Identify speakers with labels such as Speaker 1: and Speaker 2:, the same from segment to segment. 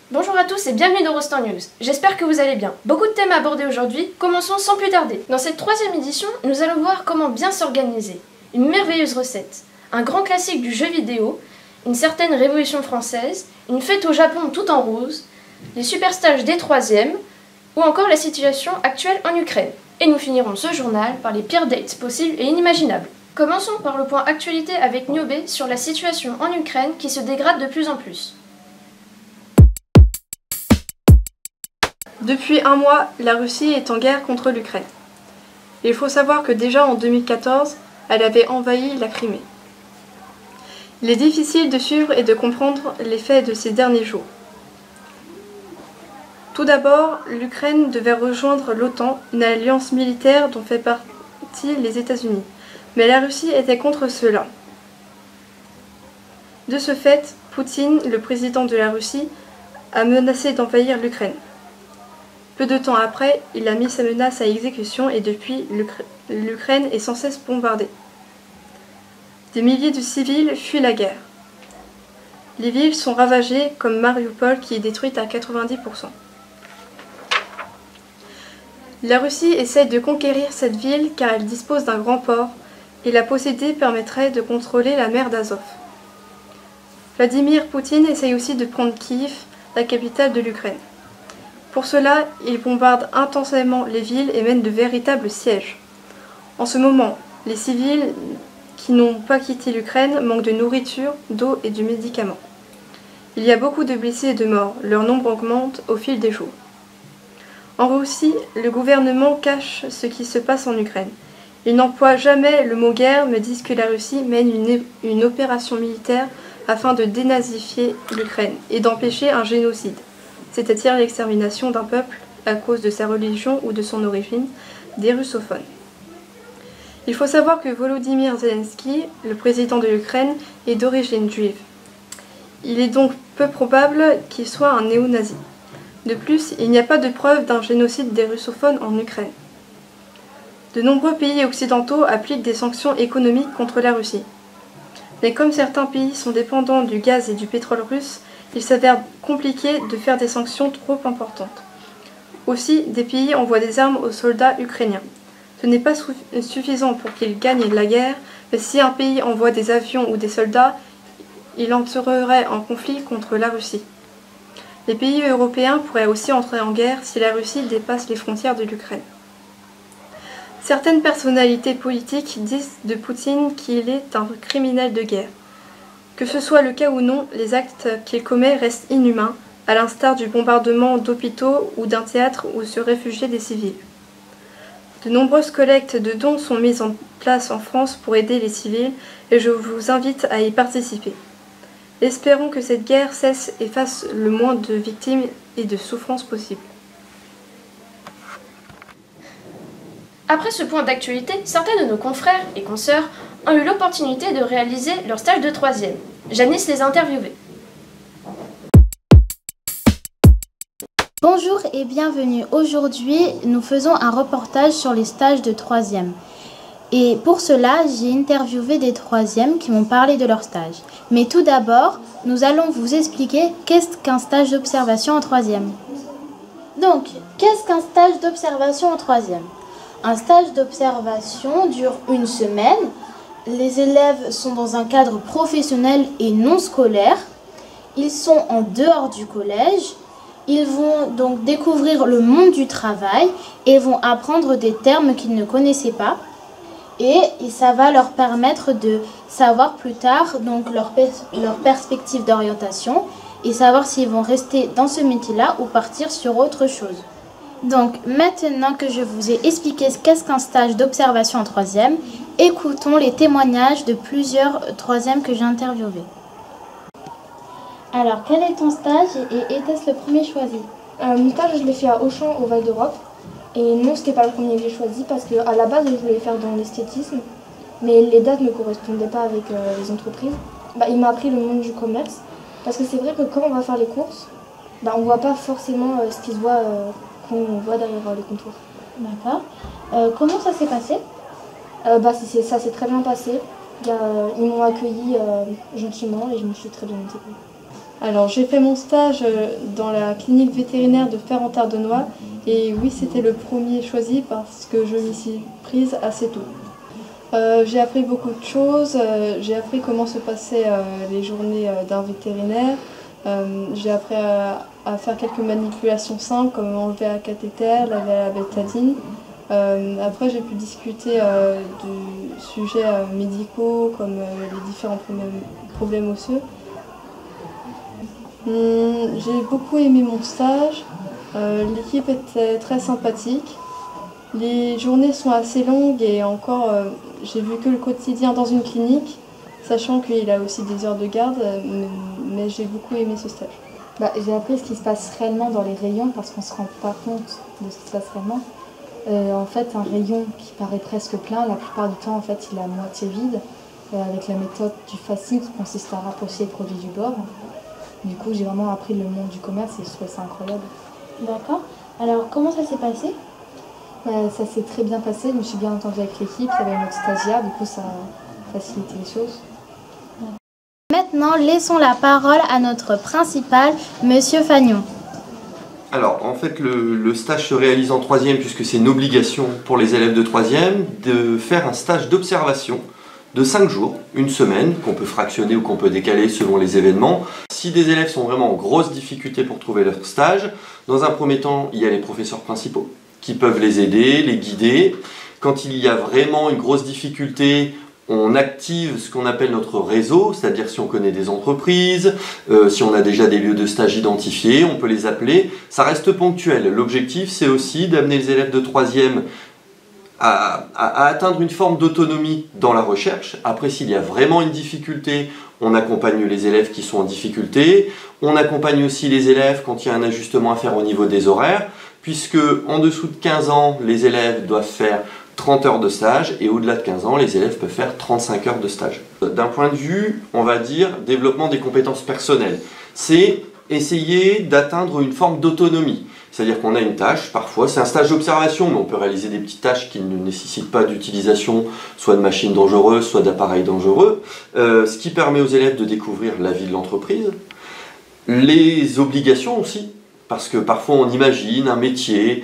Speaker 1: Bonjour à tous et bienvenue dans Rostand News. J'espère que vous allez bien. Beaucoup de thèmes abordés aujourd'hui, commençons sans plus tarder. Dans cette troisième édition, nous allons voir comment bien s'organiser. Une merveilleuse recette, un grand classique du jeu vidéo, une certaine révolution française, une fête au Japon tout en rose, les super stages des troisièmes, ou encore la situation actuelle en Ukraine. Et nous finirons ce journal par les pires dates possibles et inimaginables. Commençons par le point actualité avec Niobé sur la situation en Ukraine qui se dégrade de plus en plus.
Speaker 2: Depuis un mois, la Russie est en guerre contre l'Ukraine. Il faut savoir que déjà en 2014, elle avait envahi la Crimée. Il est difficile de suivre et de comprendre les faits de ces derniers jours. Tout d'abord, l'Ukraine devait rejoindre l'OTAN, une alliance militaire dont fait partie les États-Unis. Mais la Russie était contre cela. De ce fait, Poutine, le président de la Russie, a menacé d'envahir l'Ukraine. Peu de temps après, il a mis sa menace à exécution et depuis, l'Ukraine est sans cesse bombardée. Des milliers de civils fuient la guerre. Les villes sont ravagées comme Mariupol qui est détruite à 90%. La Russie essaie de conquérir cette ville car elle dispose d'un grand port et la posséder permettrait de contrôler la mer d'Azov. Vladimir Poutine essaye aussi de prendre Kiev, la capitale de l'Ukraine. Pour cela, il bombarde intensément les villes et mène de véritables sièges. En ce moment, les civils qui n'ont pas quitté l'Ukraine manquent de nourriture, d'eau et de médicaments. Il y a beaucoup de blessés et de morts, leur nombre augmente au fil des jours. En Russie, le gouvernement cache ce qui se passe en Ukraine. Ils n'emploient jamais le mot guerre, mais disent que la Russie mène une opération militaire afin de dénazifier l'Ukraine et d'empêcher un génocide, c'est-à-dire l'extermination d'un peuple à cause de sa religion ou de son origine, des russophones. Il faut savoir que Volodymyr Zelensky, le président de l'Ukraine, est d'origine juive. Il est donc peu probable qu'il soit un néo-nazi. De plus, il n'y a pas de preuve d'un génocide des russophones en Ukraine. De nombreux pays occidentaux appliquent des sanctions économiques contre la Russie. Mais comme certains pays sont dépendants du gaz et du pétrole russe, il s'avère compliqué de faire des sanctions trop importantes. Aussi, des pays envoient des armes aux soldats ukrainiens. Ce n'est pas suffisant pour qu'ils gagnent la guerre, mais si un pays envoie des avions ou des soldats, il entrerait en conflit contre la Russie. Les pays européens pourraient aussi entrer en guerre si la Russie dépasse les frontières de l'Ukraine. Certaines personnalités politiques disent de Poutine qu'il est un criminel de guerre. Que ce soit le cas ou non, les actes qu'il commet restent inhumains, à l'instar du bombardement d'hôpitaux ou d'un théâtre où se réfugiaient des civils. De nombreuses collectes de dons sont mises en place en France pour aider les civils et je vous invite à y participer. Espérons que cette guerre cesse et fasse le moins de victimes et de souffrances possibles.
Speaker 1: Après ce point d'actualité, certains de nos confrères et consoeurs ont eu l'opportunité de réaliser leur stage de troisième. Janice les a interviewés.
Speaker 3: Bonjour et bienvenue. Aujourd'hui, nous faisons un reportage sur les stages de troisième. Et pour cela, j'ai interviewé des troisièmes qui m'ont parlé de leur stage. Mais tout d'abord, nous allons vous expliquer qu'est-ce qu'un stage d'observation en troisième. Donc, qu'est-ce qu'un stage d'observation en troisième ? Un stage d'observation dure une semaine. Les élèves sont dans un cadre professionnel et non scolaire. Ils sont en dehors du collège. Ils vont donc découvrir le monde du travail et vont apprendre des termes qu'ils ne connaissaient pas. Et ça va leur permettre de savoir plus tard donc leur perspective d'orientation et savoir s'ils vont rester dans ce métier-là ou partir sur autre chose. Donc maintenant que je vous ai expliqué qu'est-ce qu'un stage d'observation en troisième, écoutons les témoignages de plusieurs troisièmes que j'ai interviewés. Alors, quel est ton stage et était-ce le premier choisi ?
Speaker 4: Mon stage, je l'ai fait à Auchan, au Val d'Europe. Et non, c'était pas le premier que j'ai choisi parce qu'à la base, je voulais faire dans l'esthétisme. Mais les dates ne correspondaient pas avec les entreprises. Il m'a appris le monde du commerce. Parce que c'est vrai que quand on va faire les courses, on voit pas forcément ce qui se voit quand on voit derrière les contours.
Speaker 3: D'accord. Comment ça s'est passé ?
Speaker 4: Ça s'est très bien passé. Ils m'ont accueilli gentiment et je me suis très bien intégrée.
Speaker 2: Alors j'ai fait mon stage dans la clinique vétérinaire de Ferrand-Tardenois et oui, c'était le premier choisi parce que je m'y suis prise assez tôt. J'ai appris beaucoup de choses, j'ai appris comment se passaient les journées d'un vétérinaire, j'ai appris à faire quelques manipulations simples comme enlever un cathéter, laver à la bétadine. Après j'ai pu discuter de sujets médicaux comme les différents problèmes osseux. J'ai beaucoup aimé mon stage, l'équipe était très sympathique. Les journées sont assez longues et encore j'ai vu que le quotidien dans une clinique, sachant qu'il a aussi des heures de garde, mais j'ai beaucoup aimé ce stage.
Speaker 5: J'ai appris ce qui se passe réellement dans les rayons parce qu'on ne se rend pas compte de ce qui se passe réellement. En fait, un rayon qui paraît presque plein, la plupart du temps en fait, il est à moitié vide, avec la méthode du facing qui consiste à rapprocher les produits du bord. Du coup, j'ai vraiment appris le monde du commerce et je trouvais ça incroyable.
Speaker 3: D'accord. Alors, comment ça s'est passé?
Speaker 5: Ça s'est très bien passé, je me suis bien entendue avec l'équipe, il y avait notre stagiaire, du coup ça a facilité les choses.
Speaker 3: Maintenant, laissons la parole à notre principal, Monsieur Fagnon.
Speaker 6: Alors, en fait, le stage se réalise en troisième puisque c'est une obligation pour les élèves de troisième de faire un stage d'observation de 5 jours, une semaine, qu'on peut fractionner ou qu'on peut décaler selon les événements. Si des élèves sont vraiment en grosse difficulté pour trouver leur stage, dans un premier temps, il y a les professeurs principaux qui peuvent les aider, les guider. Quand il y a vraiment une grosse difficulté, on active ce qu'on appelle notre réseau, c'est-à-dire si on connaît des entreprises, si on a déjà des lieux de stage identifiés, on peut les appeler. Ça reste ponctuel. L'objectif, c'est aussi d'amener les élèves de troisième à atteindre une forme d'autonomie dans la recherche. Après, s'il y a vraiment une difficulté, on accompagne les élèves qui sont en difficulté. On accompagne aussi les élèves quand il y a un ajustement à faire au niveau des horaires, puisque en dessous de 15 ans, les élèves doivent faire 30 heures de stage et au-delà de 15 ans, les élèves peuvent faire 35 heures de stage. D'un point de vue, on va dire, développement des compétences personnelles, c'est essayer d'atteindre une forme d'autonomie. C'est-à-dire qu'on a une tâche, parfois, c'est un stage d'observation, mais on peut réaliser des petites tâches qui ne nécessitent pas d'utilisation soit de machines dangereuses, soit d'appareils dangereux, ce qui permet aux élèves de découvrir la vie de l'entreprise, les obligations aussi, parce que parfois on imagine un métier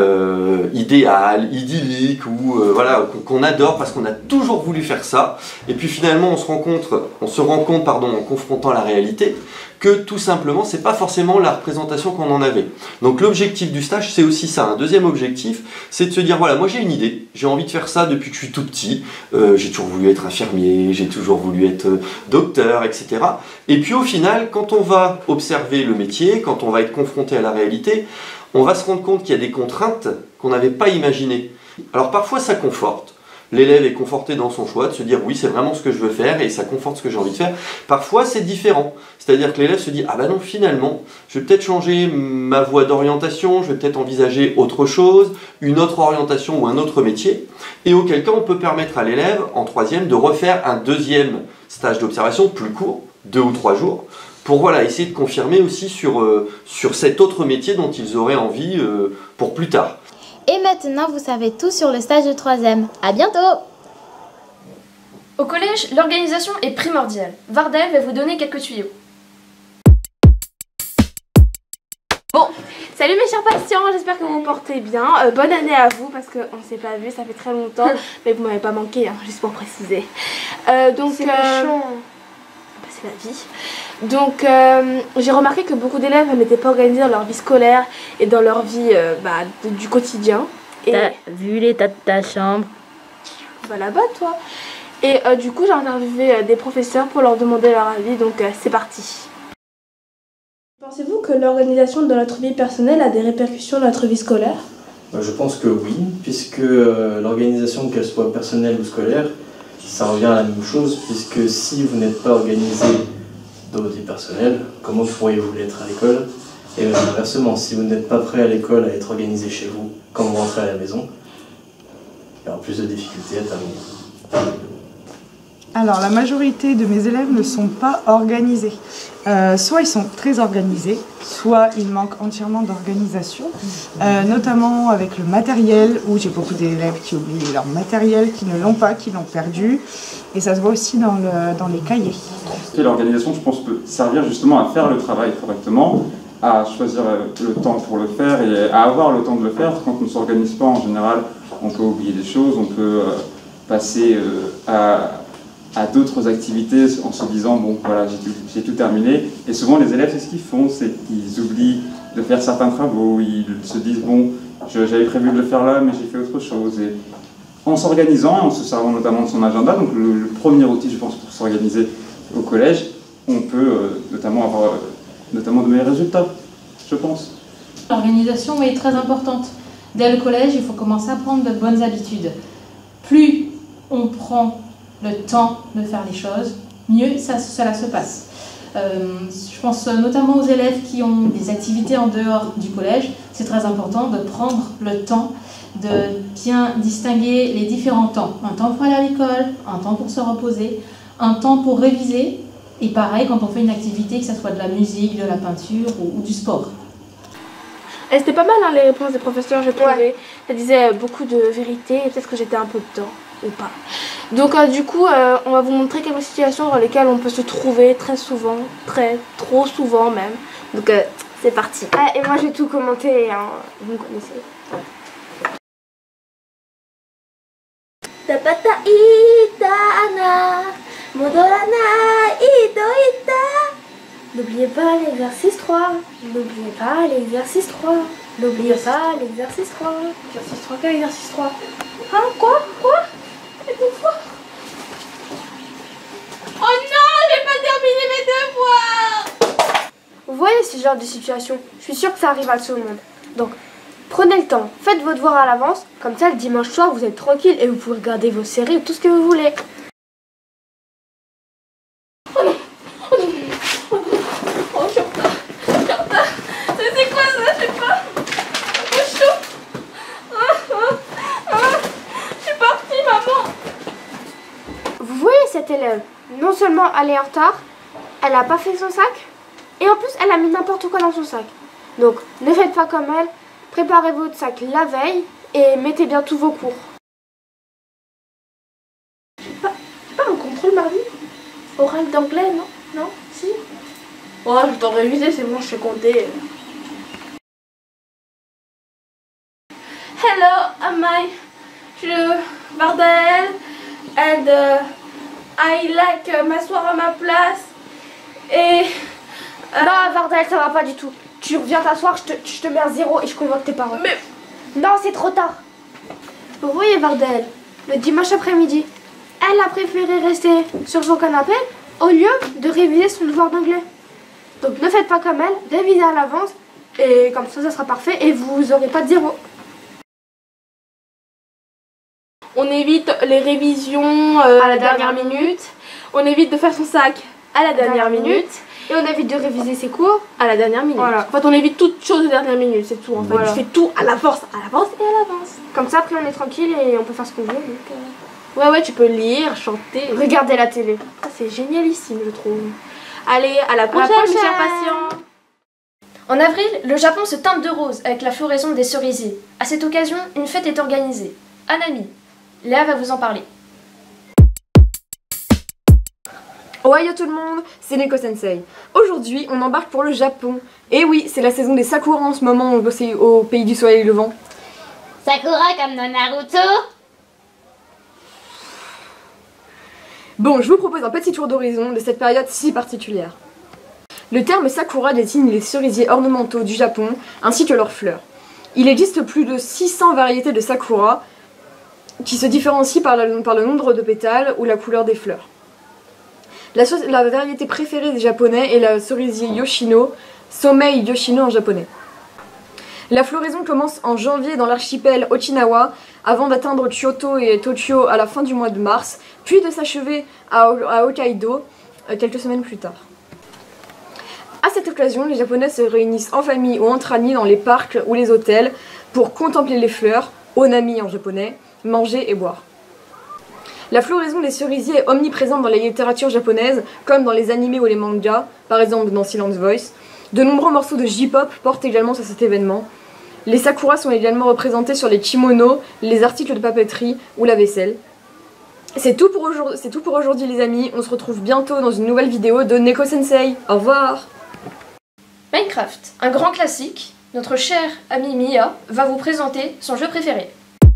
Speaker 6: idéal, idyllique, ou voilà, qu'on adore parce qu'on a toujours voulu faire ça, et puis finalement on se rend compte en confrontant la réalité, que tout simplement c'est pas forcément la représentation qu'on en avait. Donc l'objectif du stage c'est aussi ça. Un deuxième objectif c'est de se dire voilà, moi j'ai une idée, j'ai envie de faire ça depuis que je suis tout petit, j'ai toujours voulu être infirmier, j'ai toujours voulu être docteur, etc. Et puis au final, quand on va observer le métier, quand on va être confronté à la réalité, on va se rendre compte qu'il y a des contraintes qu'on n'avait pas imaginées. Alors parfois ça conforte. L'élève est conforté dans son choix de se dire oui, c'est vraiment ce que je veux faire et ça conforte ce que j'ai envie de faire. Parfois c'est différent, c'est-à-dire que l'élève se dit ah ben non, finalement je vais peut-être changer ma voie d'orientation, je vais peut-être envisager autre chose, une autre orientation ou un autre métier, et auquel cas on peut permettre à l'élève en troisième de refaire un deuxième stage d'observation plus court, 2 ou 3 jours, pour voilà, essayer de confirmer aussi sur cet autre métier dont ils auraient envie pour plus tard.
Speaker 3: Et maintenant, vous savez tout sur le stage de troisième. À bientôt!
Speaker 1: Au collège, l'organisation est primordiale. Vardel va vous donner quelques tuyaux.
Speaker 7: Bon, salut mes chers patients, j'espère que vous vous portez bien. Bonne année à vous parce qu'on ne s'est pas vu, ça fait très longtemps, mais vous m'avez pas manqué, hein, juste pour préciser. Donc c'est méchant. C'est la vie. Donc j'ai remarqué que beaucoup d'élèves n'étaient pas organisés dans leur vie scolaire et dans leur vie du quotidien.
Speaker 3: T'as vu l'état de ta chambre?
Speaker 7: Va là-bas toi. Et du coup j'ai interviewé des professeurs pour leur demander leur avis, donc c'est parti. Pensez-vous que l'organisation de notre vie personnelle a des répercussions dans notre vie scolaire?
Speaker 8: Je pense que oui, puisque l'organisation, qu'elle soit personnelle ou scolaire, ça revient à la même chose, puisque si vous n'êtes pas organisé dans votre vie personnelle, comment pourriez-vous l'être à l'école? Et même inversement, si vous n'êtes pas prêt à l'école à être organisé chez vous quand vous rentrez à la maison, il y aura plus de difficultés à terminer.
Speaker 9: Alors, la majorité de mes élèves ne sont pas organisés. Soit ils sont très organisés, soit ils manquent entièrement d'organisation, notamment avec le matériel, où j'ai beaucoup d'élèves qui oublient leur matériel, qui ne l'ont pas, qui l'ont perdu. Et ça se voit aussi dans les cahiers.
Speaker 10: L'organisation, je pense, peut servir justement à faire le travail correctement, à choisir le temps pour le faire et à avoir le temps de le faire. Quand on ne s'organise pas, en général, on peut oublier des choses, on peut passer à d'autres activités en se disant bon voilà j'ai tout terminé, et souvent les élèves c'est ce qu'ils font, c'est qu'ils oublient de faire certains travaux, ils se disent bon j'avais prévu de le faire là mais j'ai fait autre chose, et en s'organisant et en se servant notamment de son agenda, donc le premier outil je pense pour s'organiser au collège, on peut notamment avoir de meilleurs résultats, je pense.
Speaker 11: L'organisation est très importante. Dès le collège, il faut commencer à prendre de bonnes habitudes. Plus on prend le temps de faire les choses, mieux cela se passe. Je pense notamment aux élèves qui ont des activités en dehors du collège. C'est très important de prendre le temps de bien distinguer les différents temps. Un temps pour aller à l'école, un temps pour se reposer, un temps pour réviser. Et pareil quand on fait une activité, que ce soit de la musique, de la peinture ou du sport.
Speaker 7: Et c'était pas mal hein, les réponses des professeurs, j'ai trouvé. Ça disait beaucoup de vérité et peut-être que j'étais un peu dedans ou pas. Donc du coup, on va vous montrer quelques situations dans lesquelles on peut se trouver très souvent, trop souvent même. Donc c'est parti.
Speaker 1: Ah, et moi j'ai tout commenté, hein. Vous me connaissez.
Speaker 12: Tapata itana, modorana idoita. N'oubliez pas l'exercice 3. N'oubliez pas l'exercice 3. N'oubliez pas l'exercice 3.
Speaker 1: Exercice 3, quel exercice 3?
Speaker 7: Hein, quoi? Oh non, j'ai pas terminé mes devoirs!
Speaker 1: Vous voyez ce genre de situation? Je suis sûre que ça arrive à tout le monde. Donc, prenez le temps, faites vos devoirs à l'avance, comme ça le dimanche soir vous êtes tranquille et vous pouvez regarder vos séries ou tout ce que vous voulez.
Speaker 7: C'est quoi ça? Je sais pas. C'est chaud. Je suis partie, maman.
Speaker 1: Vous voyez cette élève? Non seulement elle est en retard, elle a pas fait son sac, et en plus elle a mis n'importe quoi dans son sac. Donc ne faites pas comme elle, préparez votre sac la veille et mettez bien tous vos cours.
Speaker 7: J'ai pas un contrôle mardi? Oral d'anglais, non? Non? Si? Oh, je t'aurais révisé, c'est bon, je sais compter. Hello, je Bardel, and I like m'asseoir à ma place. Et...
Speaker 1: Non, Vardel, ça va pas du tout. Tu reviens t'asseoir, je te mets un 0 et je convoque tes parents.
Speaker 7: Mais...
Speaker 1: Non, c'est trop tard. Vous voyez, Vardel, le dimanche après-midi, elle a préféré rester sur son canapé au lieu de réviser son devoir d'anglais. Donc ne faites pas comme elle, révisez à l'avance et comme ça sera parfait et vous aurez pas de 0.
Speaker 7: On évite les révisions à la dernière minute. On évite de faire son sac à la dernière minute.
Speaker 1: Et on évite de réviser ses cours
Speaker 7: à la dernière minute.
Speaker 1: Voilà.
Speaker 7: En fait, on évite toute chose de dernière minute, c'est tout. En fait, tu fais tout à l'avance et à l'avance.
Speaker 1: Comme ça, après, on est tranquille et on peut faire ce qu'on veut. Donc,
Speaker 7: Ouais, tu peux lire, chanter.
Speaker 1: Regarder la télé.
Speaker 7: C'est génialissime, je trouve. Allez, à la prochaine, mes chers patients.
Speaker 1: En avril, le Japon se teinte de rose avec la floraison des cerisiers. À cette occasion, une fête est organisée. Hanami. Léa va vous en parler.
Speaker 13: Ohayo tout le monde, c'est Neko Sensei. Aujourd'hui, on embarque pour le Japon. Et oui, c'est la saison des Sakura en ce moment, c'est au pays du soleil levant.
Speaker 12: Sakura comme dans Naruto.
Speaker 13: Bon, je vous propose un petit tour d'horizon de cette période si particulière. Le terme Sakura désigne les cerisiers ornementaux du Japon, ainsi que leurs fleurs. Il existe plus de 600 variétés de Sakura, qui se différencient par le nombre de pétales ou la couleur des fleurs. La variété préférée des Japonais est la cerisier Yoshino, Somei Yoshino en japonais. La floraison commence en janvier dans l'archipel Okinawa, avant d'atteindre Kyoto et Tokyo à la fin du mois de mars, puis de s'achever à Hokkaido quelques semaines plus tard. À cette occasion, les Japonais se réunissent en famille ou entre amis dans les parcs ou les hôtels pour contempler les fleurs, onami en japonais, manger et boire. La floraison des cerisiers est omniprésente dans la littérature japonaise, comme dans les animés ou les mangas, par exemple dans Silence Voice. De nombreux morceaux de J-pop portent également sur cet événement. Les sakuras sont également représentés sur les kimonos, les articles de papeterie ou la vaisselle. C'est tout pour aujourd'hui les amis, on se retrouve bientôt dans une nouvelle vidéo de Neko Sensei. Au revoir.
Speaker 1: Minecraft, un grand classique, notre chère amie Mia va vous présenter son jeu préféré.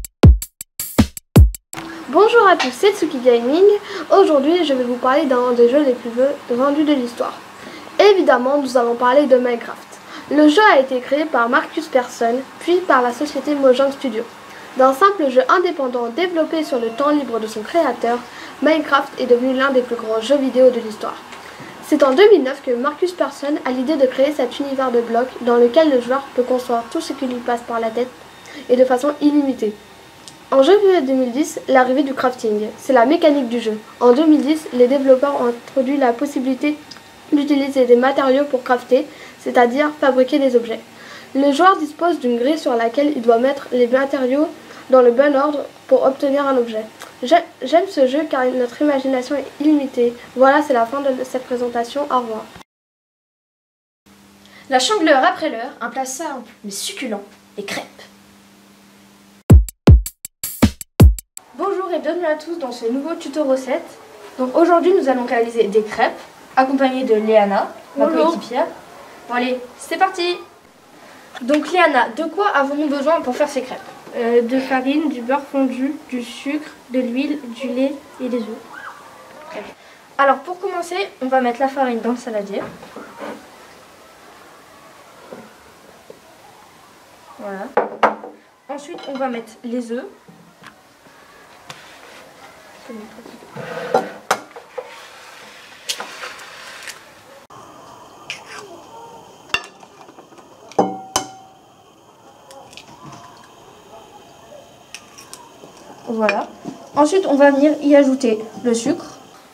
Speaker 14: Bonjour à tous, c'est Tsuki Gaming. Aujourd'hui, je vais vous parler d'un des jeux les plus vendus de l'histoire. Évidemment, nous allons parler de Minecraft. Le jeu a été créé par Marcus Persson, puis par la société Mojang Studio. D'un simple jeu indépendant développé sur le temps libre de son créateur, Minecraft est devenu l'un des plus grands jeux vidéo de l'histoire. C'est en 2009 que Marcus Persson a l'idée de créer cet univers de blocs dans lequel le joueur peut construire tout ce qui lui passe par la tête et de façon illimitée. En janvier 2010, l'arrivée du crafting, c'est la mécanique du jeu. En 2010, les développeurs ont introduit la possibilité d'utiliser des matériaux pour crafter, c'est-à-dire fabriquer des objets. Le joueur dispose d'une grille sur laquelle il doit mettre les matériaux dans le bon ordre pour obtenir un objet. J'aime ce jeu car notre imagination est illimitée. Voilà, c'est la fin de cette présentation. Au revoir.
Speaker 1: La chandeleur après l'heure, un plat simple mais succulent, les crêpes.
Speaker 4: Bonjour et bienvenue à tous dans ce nouveau tuto recette. Donc aujourd'hui nous allons réaliser des crêpes accompagnées de Léana, ma coéquipière. Bon allez, c'est parti. Donc Léana, de quoi avons-nous besoin pour faire ces crêpes?
Speaker 15: De farine, du beurre fondu, du sucre, de l'huile, du lait et des œufs.
Speaker 4: Alors pour commencer, on va mettre la farine dans le saladier. Voilà. Ensuite, on va mettre les œufs. Voilà. Ensuite, on va venir y ajouter le sucre.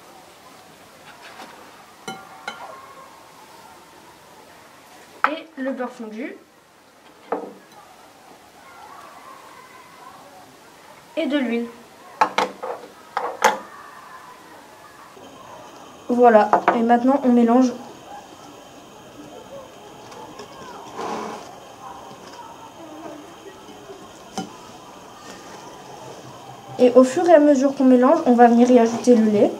Speaker 4: Et le beurre fondu. Et de l'huile. Voilà. Et maintenant, on mélange. Et au fur et à mesure qu'on mélange, on va venir y ajouter le lait.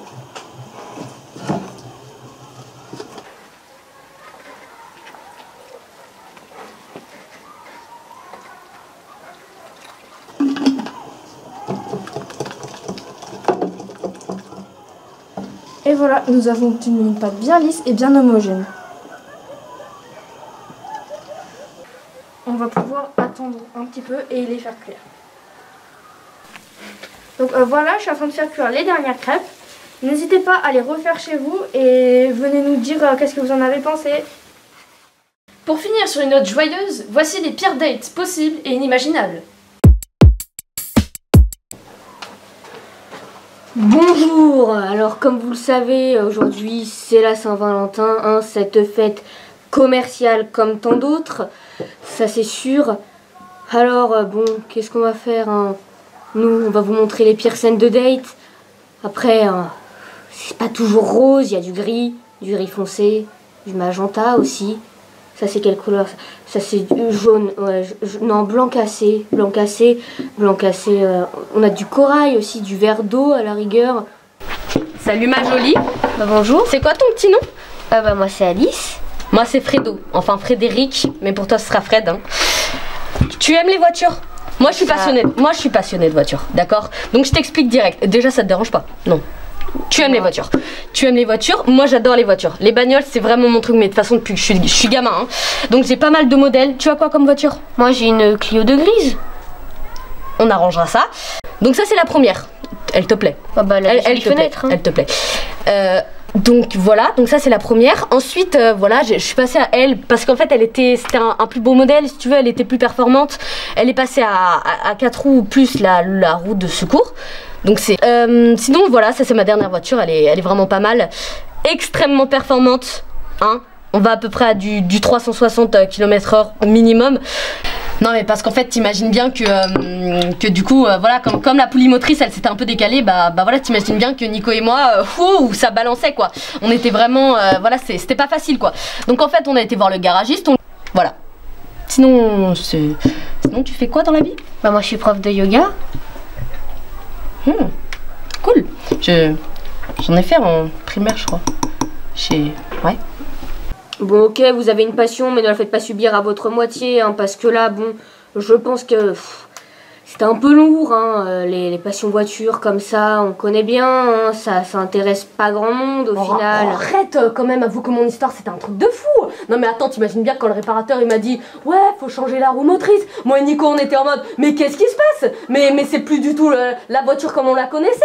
Speaker 4: Et voilà, nous avons obtenu une pâte bien lisse et bien homogène. On va pouvoir attendre un petit peu et les faire cuire. Donc voilà, je suis en train de faire cuire les dernières crêpes. N'hésitez pas à les refaire chez vous et venez nous dire qu'est-ce que vous en avez pensé.
Speaker 1: Pour finir sur une note joyeuse, voici les pires dates possibles et inimaginables.
Speaker 16: Bonjour, alors comme vous le savez, aujourd'hui c'est la Saint-Valentin, hein, cette fête commerciale comme tant d'autres, ça c'est sûr. Alors bon, qu'est-ce qu'on va faire hein? Nous, on va vous montrer les pires scènes de date. Après, c'est pas toujours rose, il y a du gris foncé, du magenta aussi. Ça c'est quelle couleur? Ça c'est jaune, ouais, non blanc cassé. On a du corail aussi, du verre d'eau à la rigueur.
Speaker 17: Salut ma jolie.
Speaker 16: Bah, bonjour.
Speaker 17: C'est quoi ton petit nom?
Speaker 16: Bah moi c'est Alice.
Speaker 17: Moi c'est Fredo, enfin Frédéric, mais pour toi ce sera Fred. Hein. Tu aimes les voitures? Moi je suis passionnée de voitures, d'accord? Donc je t'explique direct. Déjà ça te dérange pas? Non. Tu aimes les voitures. Tu aimes les voitures, moi j'adore les voitures. Les bagnoles c'est vraiment mon truc, mais de toute façon depuis que je suis gamin. Hein. Donc j'ai pas mal de modèles. Tu as quoi comme voiture?
Speaker 16: Moi j'ai une Clio de grise.
Speaker 17: On arrangera ça. Donc ça c'est la première. Elle te plaît?
Speaker 16: Ah bah,
Speaker 17: elle te plaît. Elle te plaît. Donc voilà, donc ça c'est la première. Ensuite voilà, je suis passée à elle parce qu'en fait c'était un plus beau modèle si tu veux, elle était plus performante. Elle est passée à 4 roues plus la roue de secours. Donc c'est sinon voilà, ça c'est ma dernière voiture, elle est vraiment pas mal, extrêmement performante, hein. On va à peu près à du 360 km/h minimum. Non mais parce qu'en fait t'imagines bien que du coup voilà comme la poulie motrice elle s'était un peu décalée, bah voilà t'imagines bien que Nico et moi ça balançait quoi. On était vraiment voilà c'était pas facile quoi. Donc en fait on a été voir le garagiste, voilà. Sinon tu fais quoi dans la vie?
Speaker 16: Bah moi je suis prof de yoga.
Speaker 17: Cool. J'en ai fait en primaire je crois. Ouais.
Speaker 16: Bon ok, vous avez une passion, mais ne la faites pas subir à votre moitié, hein, parce que là, bon, je pense que c'était un peu lourd, hein, les passions voitures comme ça, on connaît bien, hein, ça intéresse pas grand monde au final.
Speaker 17: Arrête quand même, avoue que mon histoire c'était un truc de fou. Non mais attends, t'imagines bien quand le réparateur il m'a dit ouais, faut changer la roue motrice. Moi et Nico on était en mode mais qu'est-ce qui se passe? Mais c'est plus du tout la voiture comme on la connaissait.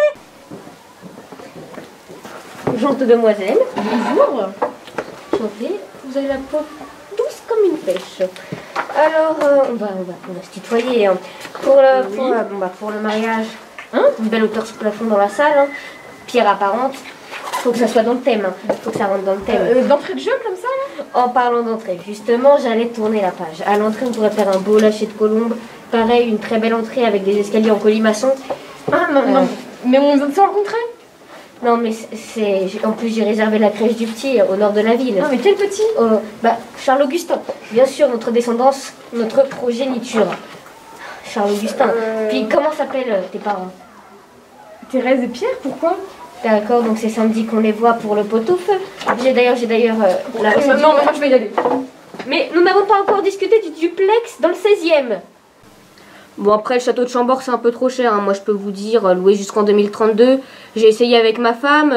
Speaker 16: Gentille demoiselle.
Speaker 17: Bonjour.
Speaker 16: Vous avez la peau douce comme une pêche. Alors, on va se tutoyer. Hein. Pour le mariage, hein, une belle hauteur sous plafond dans la salle, hein, pierre apparente. Faut que ça soit dans le thème. Hein. Faut que ça rentre dans le thème.
Speaker 17: D'entrée de jeu comme ça là?
Speaker 16: En parlant d'entrée, justement, j'allais tourner la page. À l'entrée, on pourrait faire un beau lâcher de colombe. Pareil, une très belle entrée avec des escaliers en colimaçon.
Speaker 17: Ah non, mais on vient de se rencontrer.
Speaker 16: Non mais en plus j'ai réservé la crèche du petit au nord de la ville.
Speaker 17: Ah mais quel petit?
Speaker 16: Charles Augustin. Bien sûr, notre descendance, notre progéniture. Charles Augustin. Puis comment s'appellent tes parents?
Speaker 17: Thérèse et Pierre, pourquoi?
Speaker 16: D'accord, donc c'est samedi qu'on les voit pour le pot-au-feu. J'ai d'ailleurs la recette.
Speaker 17: Non, mais moi je vais y aller.
Speaker 16: Mais nous n'avons pas encore discuté du duplex dans le 16e. Bon après le château de Chambord c'est un peu trop cher, hein. Moi je peux vous dire, loué jusqu'en 2032, j'ai essayé avec ma femme,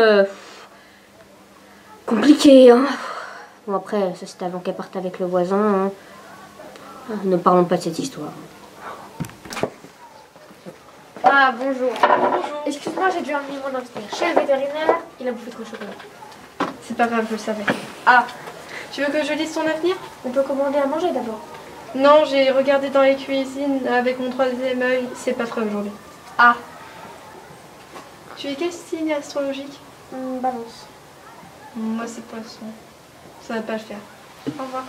Speaker 16: compliqué hein. Bon après ça c'était avant qu'elle parte avec le voisin, hein. Ne parlons pas de cette histoire.
Speaker 14: Ah bonjour. Bonjour. Excuse-moi, j'ai dû emmener mon hamster chez le vétérinaire, il a bouffé trop de chocolat.
Speaker 2: C'est pas grave, je le savais.
Speaker 14: Ah,
Speaker 2: Tu veux que je lise ton avenir?
Speaker 14: on peut commander à manger d'abord.
Speaker 2: Non, j'ai regardé dans les cuisines avec mon troisième œil, c'est pas frais aujourd'hui.
Speaker 14: Ah.
Speaker 2: Tu es quel signe astrologique?
Speaker 14: Balance.
Speaker 2: Moi c'est poisson. Ça va pas le faire. Au revoir.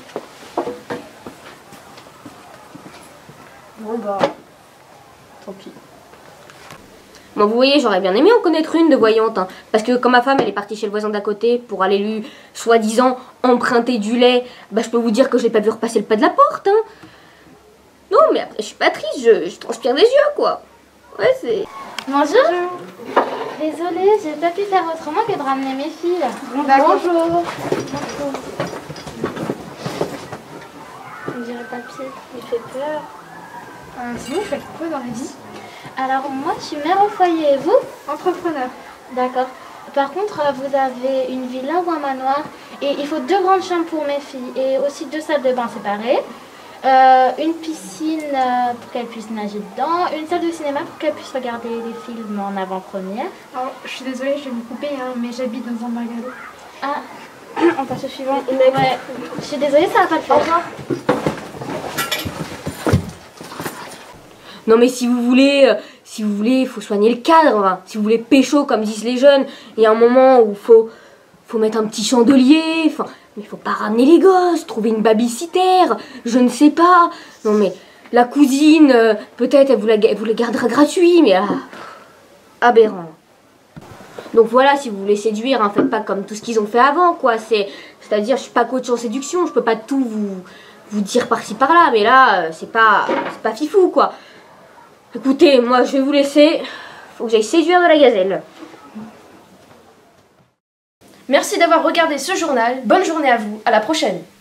Speaker 14: Bon bah,
Speaker 2: Tant pis.
Speaker 16: Bon vous voyez, j'aurais bien aimé en connaître une de voyante, hein, parce que quand ma femme elle est partie chez le voisin d'à côté pour aller lui, soi-disant, emprunter du lait, bah je peux vous dire que je l'ai pas vu repasser le pas de la porte, hein. Non mais après je suis pas triste, je transpire des yeux quoi. Ouais c'est...
Speaker 3: Bonjour. Désolée, j'ai pas pu faire autrement que de ramener mes filles.
Speaker 14: bonjour. On dirait papier, il fait peur.
Speaker 15: Sinon, vous faites quoi dans la vie?
Speaker 3: Alors moi je suis mère au foyer et vous?
Speaker 15: Entrepreneur.
Speaker 3: D'accord. Par contre vous avez une villa ou un manoir et il faut 2 grandes chambres pour mes filles et aussi 2 salles de bain séparées. Une piscine pour qu'elles puissent nager dedans, une salle de cinéma pour qu'elles puissent regarder des films en avant-première.
Speaker 15: Alors, je suis désolée, je vais vous couper, hein, mais j'habite dans un bungalow.
Speaker 3: Ah,
Speaker 15: on passe au suivant.
Speaker 3: ouais. Je suis désolée, ça va pas le faire.
Speaker 15: Au revoir.
Speaker 16: Non mais si vous voulez, il faut soigner le cadre, hein. Si vous voulez pécho comme disent les jeunes, il y a un moment où faut mettre un petit chandelier, enfin, mais il faut pas ramener les gosses, trouver une babysitter, je ne sais pas. Non mais la cousine, peut-être elle vous la gardera gratuit, mais aberrant. Donc voilà, si vous voulez séduire, hein, faites pas comme tout ce qu'ils ont fait avant, quoi. C'est-à-dire, je suis pas coach en séduction, je peux pas tout vous dire par-ci par-là, mais là, c'est pas fifou, quoi. Écoutez, moi je vais vous laisser, faut que j'aille séduire de la gazelle.
Speaker 1: Merci d'avoir regardé ce journal, bonne journée à vous, à la prochaine.